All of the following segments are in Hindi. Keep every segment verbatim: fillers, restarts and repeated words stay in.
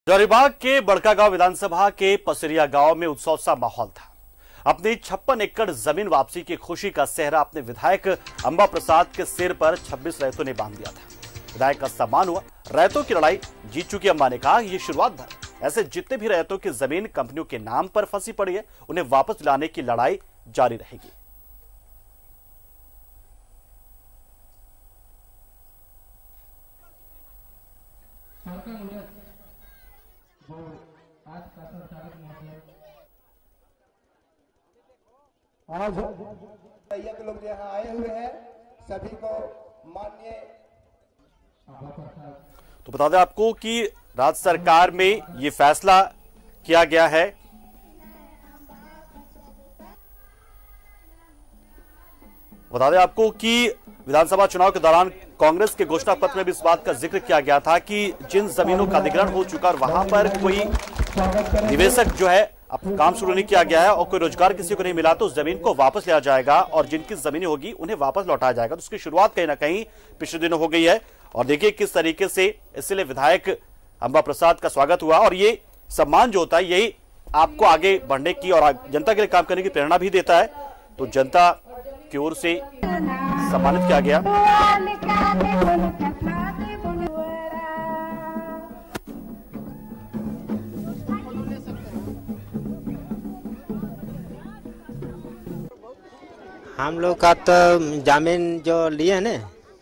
हजारीबाग के बड़कागांव विधानसभा के पसरिया गांव में उत्सव सा माहौल था। अपनी छप्पन एकड़ जमीन वापसी की खुशी का सेहरा अपने विधायक अंबा प्रसाद के सिर पर छब्बीस रैयतों ने बांध दिया था। विधायक का सम्मान हुआ। रैयतों की लड़ाई जीत चुकी अंबा ने कहा, ये शुरुआत भर ऐसे जितने भी रैयतों की जमीन कंपनियों के नाम पर फंसी पड़ी है, उन्हें वापस लाने की लड़ाई जारी रहेगी। आज रैयत लोग यहाँ आए हुए हैं, सभी को माननीय। तो बता दें आपको कि राज्य सरकार में ये फैसला किया गया है। बता दें आपको कि विधानसभा चुनाव के दौरान कांग्रेस के घोषणा पत्र में भी इस बात का जिक्र किया गया था कि जिन जमीनों का अधिग्रहण हो चुका और वहां पर कोई निवेशक जो है अब काम शुरू नहीं किया गया है और कोई रोजगार किसी को नहीं मिला तो उस जमीन को वापस लिया जाएगा और जिनकी जमीनें होगी उन्हें वापस लौटाया जाएगा। तो उसकी शुरुआत कहीं ना कहीं पिछले दिनों हो गई है और देखिए किस तरीके से इसलिए विधायक अंबा प्रसाद का स्वागत हुआ। और ये सम्मान जो होता है यही आपको आगे बढ़ने की और जनता के लिए काम करने की प्रेरणा भी देता है। तो जनता की ओर से सम्मानित किया गया। हम लोग का तो जमीन जो लिए ना,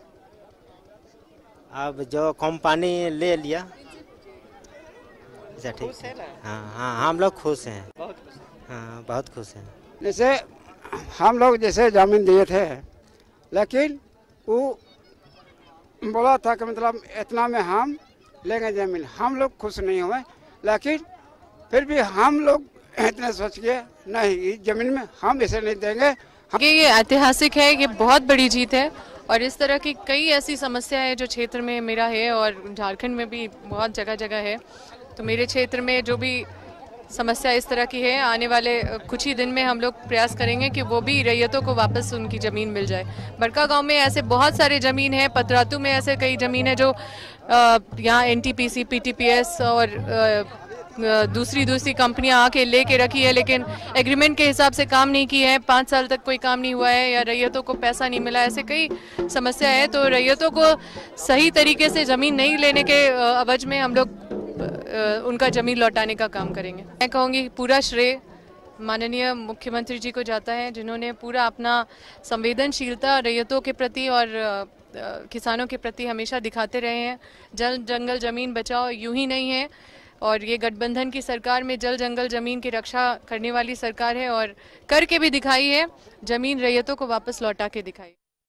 अब जो कंपनी ले लिया, अच्छा ठीक है। हाँ हाँ हम लोग खुश हैं, हाँ बहुत खुश हैं। जैसे हम लोग जैसे जमीन दिए थे, लेकिन वो बोला था कि मतलब इतना में हम लेंगे जमीन, हम लोग खुश नहीं हुए। लेकिन फिर भी हम लोग इतने सोच के नहीं, इस जमीन में हम इसे नहीं देंगे। ये ऐतिहासिक है, ये बहुत बड़ी जीत है और इस तरह की कई ऐसी समस्या है जो क्षेत्र में मेरा है और झारखंड में भी बहुत जगह जगह है। तो मेरे क्षेत्र में जो भी समस्या इस तरह की है, आने वाले कुछ ही दिन में हम लोग प्रयास करेंगे कि वो भी रैयतों को वापस उनकी ज़मीन मिल जाए। बड़कागांव में ऐसे बहुत सारे ज़मीन है, पतरातू में ऐसे कई ज़मीन है जो यहाँ N T P C, P T P S और आ, दूसरी दूसरी कंपनियां आके लेके रखी है, लेकिन एग्रीमेंट के हिसाब से काम नहीं की है। पाँच साल तक कोई काम नहीं हुआ है या रैयतों को पैसा नहीं मिला, ऐसे कई समस्या है। तो रैयतों को सही तरीके से ज़मीन नहीं लेने के अवज में हम लोग उनका ज़मीन लौटाने का काम करेंगे। मैं कहूँगी पूरा श्रेय माननीय मुख्यमंत्री जी को जाता है, जिन्होंने पूरा अपना संवेदनशीलता रैयतों के प्रति और किसानों के प्रति हमेशा दिखाते रहे हैं। जल जंगल ज़मीन बचाओ यूं ही नहीं है, और ये गठबंधन की सरकार में जल जंगल जमीन की रक्षा करने वाली सरकार है और करके भी दिखाई है, जमीन रैयतों को वापस लौटा के दिखाई।